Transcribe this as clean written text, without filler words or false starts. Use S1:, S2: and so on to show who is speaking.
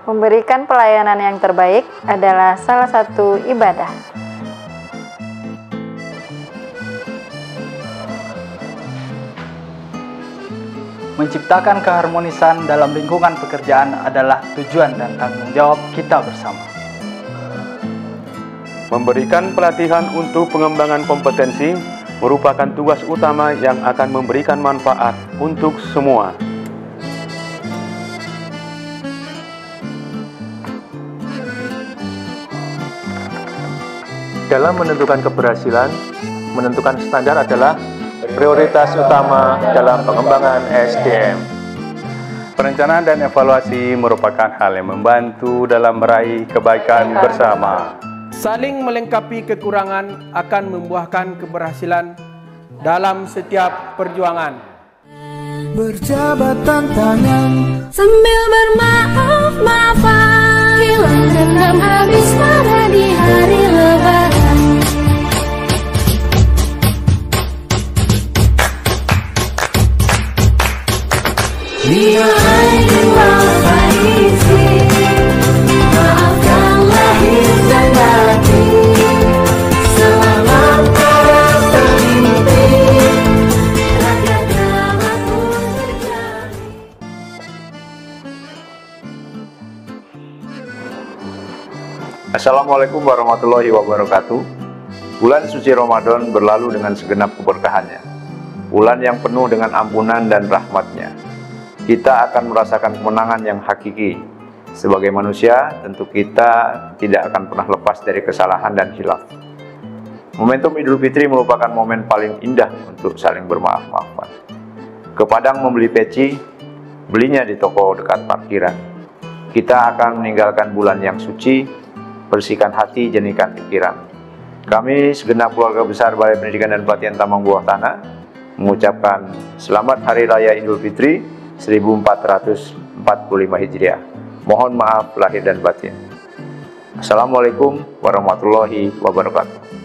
S1: Memberikan pelayanan yang terbaik adalah salah satu ibadah.
S2: Menciptakan keharmonisan dalam lingkungan pekerjaan adalah tujuan dan tanggung jawab kita bersama.
S3: Memberikan pelatihan untuk pengembangan kompetensi merupakan tugas utama yang akan memberikan manfaat untuk semua. Dalam menentukan keberhasilan, menentukan standar adalah prioritas utama dalam pengembangan SDM.
S4: Perencanaan dan evaluasi merupakan hal yang membantu dalam meraih kebaikan bersama.
S5: Saling melengkapi kekurangan akan membuahkan keberhasilan dalam setiap perjuangan.
S6: Berjabatan tangan sambil bermaaf-maafan, hilang dendam habis marah di hari lebaran. Bila ayu wafaisi, maafkan lahir dan batin, selamat bermimpi, rakyat damai pun terjamin.
S7: Assalamualaikum warahmatullahi wabarakatuh. Bulan suci Ramadan berlalu dengan segenap keberkahannya. Bulan yang penuh dengan ampunan dan rahmatnya. Kita akan merasakan kemenangan yang hakiki. Sebagai manusia, tentu kita tidak akan pernah lepas dari kesalahan dan khilaf. Momentum Idul Fitri merupakan momen paling indah untuk saling bermaaf-maafan. Ke Padang membeli peci, belinya di toko dekat parkiran. Kita akan meninggalkan bulan yang suci, bersihkan hati, jernihkan pikiran. Kami segenap keluarga besar Balai Pendidikan dan Pelatihan Tambang Bawah Tanah mengucapkan Selamat Hari Raya Idul Fitri 1445 Hijriah. Mohon maaf lahir dan batin. Assalamualaikum warahmatullahi wabarakatuh.